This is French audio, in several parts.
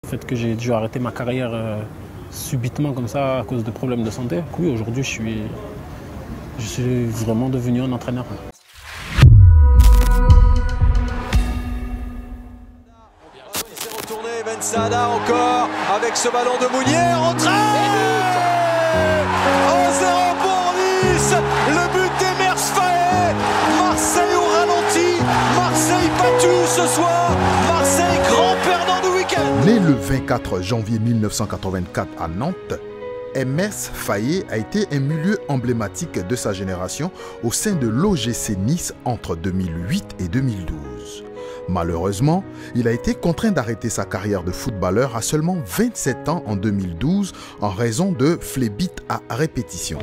fait que j'ai dû arrêter ma carrière subitement comme ça à cause de problèmes de santé. Oui, aujourd'hui, je suis vraiment devenu un entraîneur. Il s'est retourné, Ben Saada encore avec ce ballon de Mounier, rentré 1-0 pour Nice, le but d'Emers Faé. Marseille au ralenti, Marseille battu ce soir, Marseille grand perdant du week-end. Né le 24 janvier 1984 à Nantes, Emers Faé a été un milieu emblématique de sa génération au sein de l'OGC Nice entre 2008 et 2012. Malheureusement, il a été contraint d'arrêter sa carrière de footballeur à seulement 27 ans en 2012 en raison de phlébite à répétition.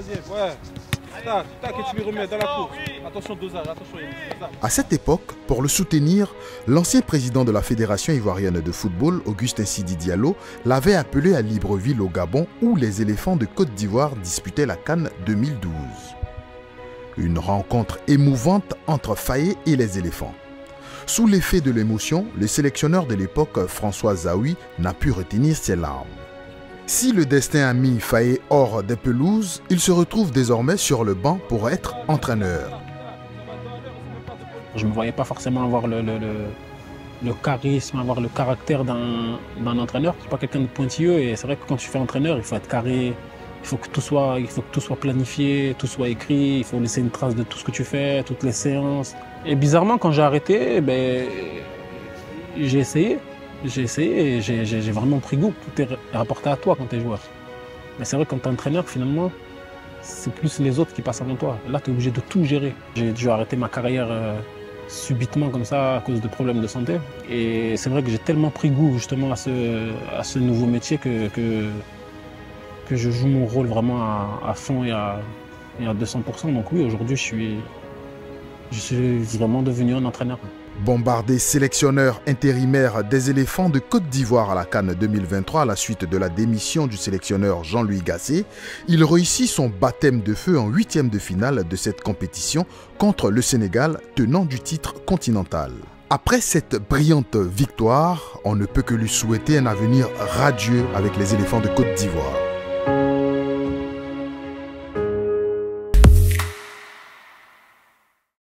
À cette époque, pour le soutenir, l'ancien président de la Fédération ivoirienne de football, Augustin Sidi Diallo, l'avait appelé à Libreville au Gabon où les éléphants de Côte d'Ivoire disputaient la CAN 2012. Une rencontre émouvante entre Faé et les éléphants. Sous l'effet de l'émotion, le sélectionneur de l'époque, François Zawi, n'a pu retenir ses larmes. Si le destin a mis Faé hors des pelouses, il se retrouve désormais sur le banc pour être entraîneur. Je ne me voyais pas forcément avoir le charisme, avoir le caractère d'un entraîneur. Je ne suis pas quelqu'un de pointilleux et c'est vrai que quand tu fais entraîneur, il faut être carré, il faut que tout soit planifié, tout soit écrit, il faut laisser une trace de tout ce que tu fais, toutes les séances. Et bizarrement, quand j'ai arrêté, j'ai essayé et j'ai vraiment pris goût. Tout est rapporté à toi quand tu es joueur. Mais c'est vrai que quand tu es entraîneur, finalement, c'est plus les autres qui passent avant toi. Là, tu es obligé de tout gérer. J'ai dû arrêter ma carrière subitement comme ça à cause de problèmes de santé. Et c'est vrai que j'ai tellement pris goût justement à ce nouveau métier que je joue mon rôle vraiment à fond et à 200%. Donc oui, aujourd'hui, je suis vraiment devenu un entraîneur. Bombardé sélectionneur intérimaire des éléphants de Côte d'Ivoire à la CAN 2023 à la suite de la démission du sélectionneur Jean-Louis Gasset, il réussit son baptême de feu en huitième de finale de cette compétition contre le Sénégal, tenant du titre continental. Après cette brillante victoire, on ne peut que lui souhaiter un avenir radieux avec les éléphants de Côte d'Ivoire.